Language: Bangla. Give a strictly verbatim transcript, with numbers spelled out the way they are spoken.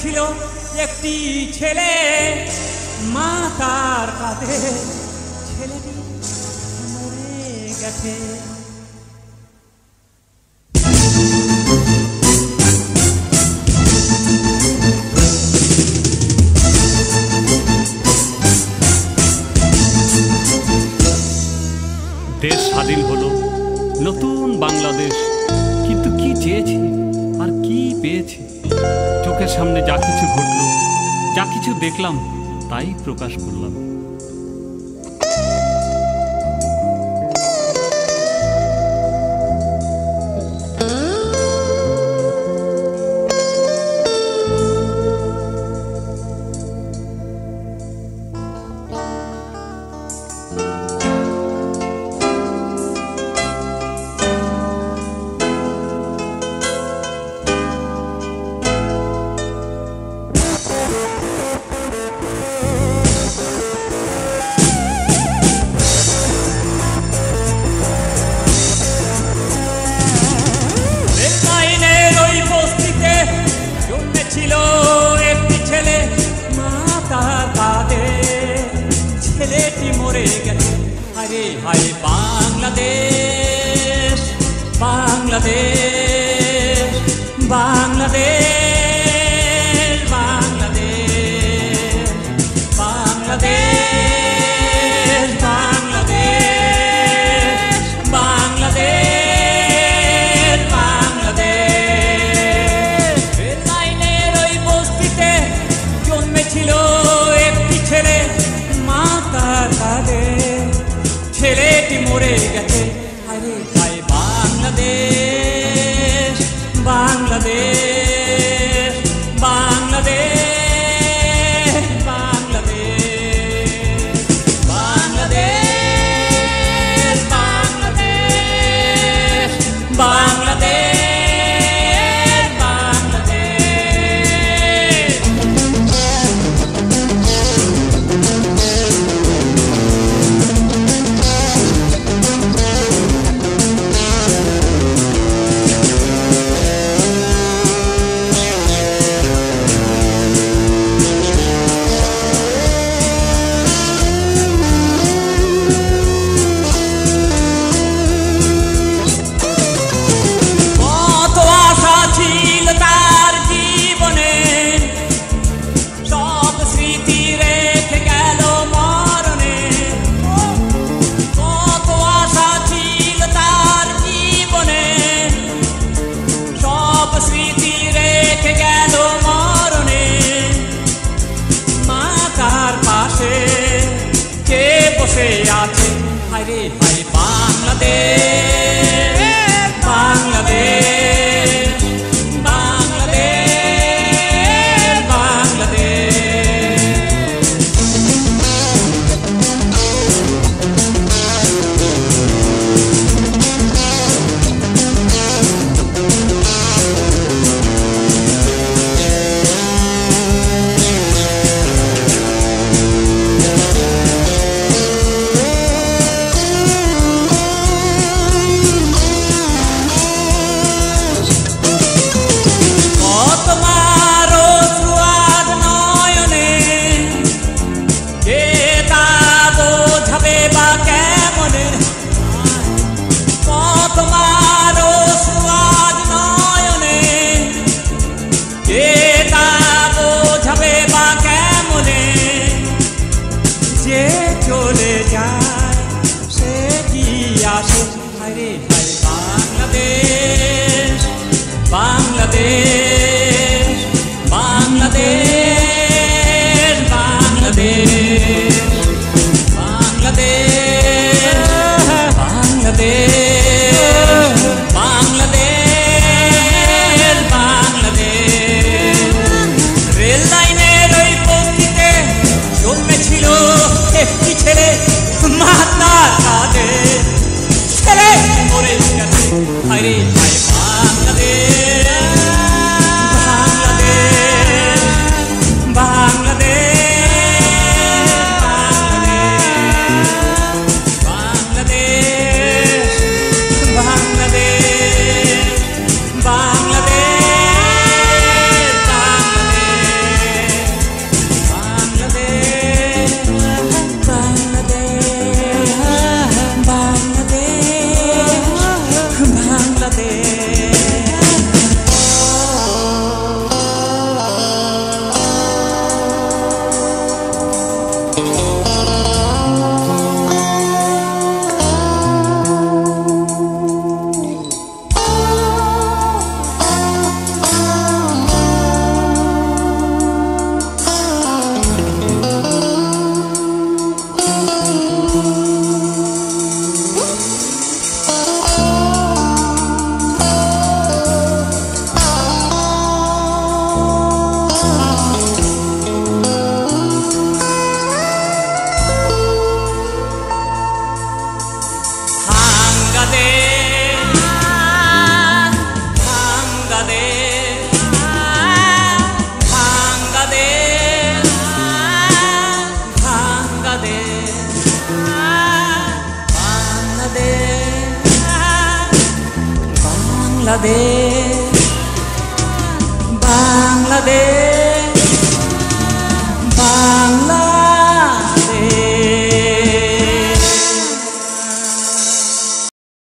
জন্মেছিল একটি ছেলে, মা তার কাঁধে, ছেলেটি মরে গেছে। দেশ স্বাধীন হলো, নতুন বাংলাদেশ, কিন্তু কি চেয়েছি আর কি পেয়েছি? চোখের সামনে যা কিছু ঘটলো, যা কিছু দেখলাম, তাই প্রকাশ করলাম। আরে হায় বাংলাদেশ, বাংলাদেশ, বাংলাদেশ, বাংলাদেশ, বাংলাদেশ, বাংলাদেশ, বাংলাদেশ, বাংলাদেশ। রেল লাইনের ওই বস্তিতে জন্মেছিল একটি ছেলে, মা তার কাঁধে, ছেলেটি মরে গেছে। আরে হায় বাংলাদেশ, বাংলাদেশ, বাংলাদেশ, বাংলাদেশ, বাংলাদেশ, বাংলাদেশ, বাংলাদেশ, বসে আছে। হায়রে হায় বাংলাদেশ, বাংলাদেশ, বাংলাদেশ, বাংলাদেশ। চলে যায় সে কি আসে? হায়রে হায় বাংলাদেশ, বাংলাদেশ, বাংলাদেশ, বাংলাদেশ, বাংলাদেশ, বাংলাদেশ, বাংলাদেশ, বাংলাদেশ। রেল লাইনের ওই বস্তিতে জন্মেছিল একটি ছেলে, মা তার কাঁধে, ছেলে মরে গেছে। হায়রে হায় বাংলাদেশ, বাংলাদেশ, বাংলাদেশ, বাংলাদেশ, বাংলাদেশ, বাংলাদেশ। বাংলাদেশ বাংলাদেশ